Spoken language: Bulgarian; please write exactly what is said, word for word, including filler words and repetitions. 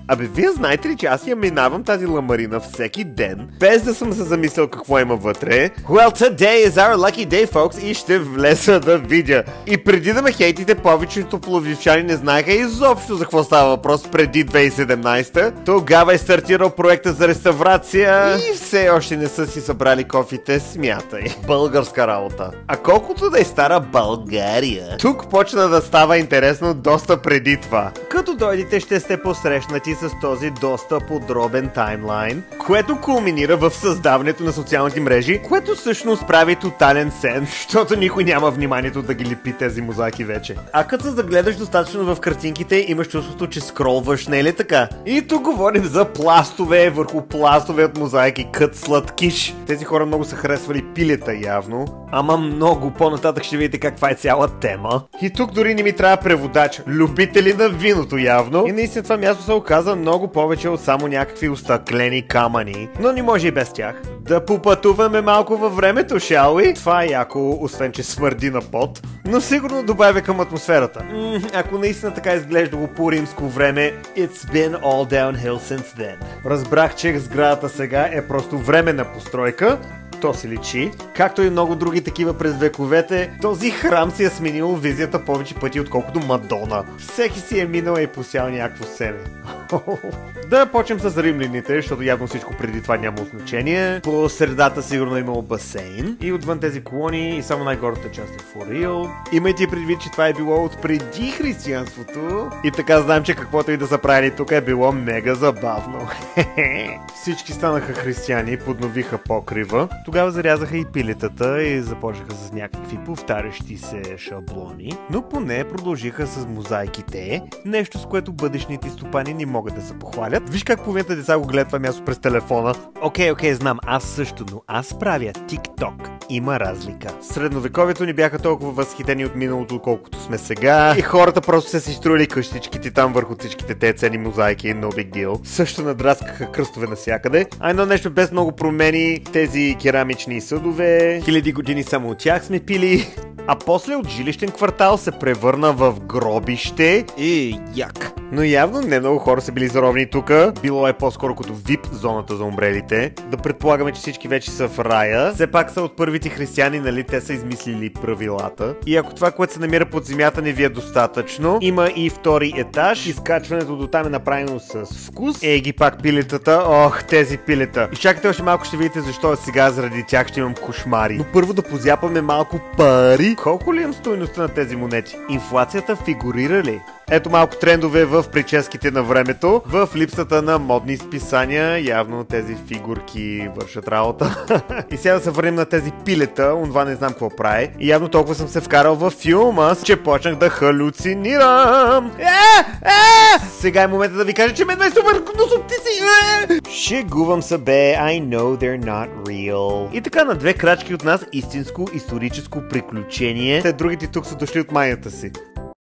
Абе, вие знаете ли, че аз я минавам тази ламарина всеки ден, без да съм се замислял какво има вътре? Well, today is our lucky day, folks, и ще влеза да видя. И преди да ме хейтите, повечето пловдивчани не знаеха изобщо за какво става въпрос преди две хиляди и седемнадесета. Тогава е стартирал проекта за реставрация и все още не са си събрали кофите, смятай. Българска работа. А колкото да е стара България, тук почна да става интересно доста преди това. Като дойдете, ще сте посрещнати с този доста подробен таймлайн, което кулминира в създаването на социалните мрежи, което всъщност прави тотален сен, защото никой няма вниманието да ги лепи тези мозайки вече. А като се загледаш достатъчно в картинките, имаш чувството, че скролваш, не е ли така? И тук говорим за пластове върху пластове от мозайки, кът сладкиш. Тези хора много са харесвали пилета явно, ама много по-нататък ще видите каква е цяла тема. И тук дори не ми трябва преводач, любители на виното явно. И наистина това място се оказа много повече от само някакви остъклени камъни, но не може и без тях. Да попътуваме малко във времето, shall we? Това е яко, освен че смърди на пот, но сигурно добавя към атмосферата. М- ако наистина така изглеждало по римско време, it's been all downhill since then. Разбрах, че сградата сега е просто временна постройка. То се личи. Както и много други такива през вековете, този храм си е сменил визията повече пъти, отколкото Мадона. Всеки си е минал и посял някакво семе. Да почнем с римляните, защото явно всичко преди това няма значение. По средата сигурно е имало басейн. И отвън тези колони и само най-горната част е for real. Имайте предвид, че това е било от преди християнството. И така знаем, че каквото и да са правили тук е било мега забавно. Всички станаха християни, подновиха покрива. Тогава зарязаха и пилетата и започнаха с някакви повтарящи се шаблони. Но поне продължиха с мозайките. Нещо, с което бъдещните стопани не могат да се похвалят. Виж как половината деца го гледат това място през телефона. Окей, окей, знам, аз също, но аз правя TikTok. Има разлика. Средновековието ни бяха толкова възхитени от миналото, колкото сме сега. И хората просто са си строили къщичките там върху всичките те ценни мозайки. No big deal. Също надраскаха кръстове навсякъде. А едно нещо без много промени. Тези керамични съдове. Хиляди години само от тях сме пили. А после от жилищен квартал се превърна в гробище. И як. Но явно не много хора са били заровни тук. Било е по-скоро като вип зоната за умрелите. Да предполагаме, че всички вече са в рая. Все пак са от първите християни, нали, те са измислили правилата. И ако това, което се намира под земята, не ви е достатъчно, има и втори етаж. Изкачването до там е направено с вкус. Ей ги пак пилетата. Ох, тези пилета. Изчакайте още малко, ще видите защо сега заради тях ще имам кошмари. Но първо да позяпаме малко пари. Колко ли имам стойността на тези монети? Инфлацията фигурира ли? Ето малко трендове в прическите на времето, в липсата на модни списания, явно тези фигурки вършат работа. И сега да се върнем на тези пилета, онова не знам какво прави. И явно толкова съм се вкарал във филма, че почнах да халюцинирам. Е, е! Сега е момента да ви кажа, че мен е супер носоптици. Е! Шегувам се бе, I know they're not real. И така на две крачки от нас истинско историческо приключение. Те другите тук са дошли от майната си.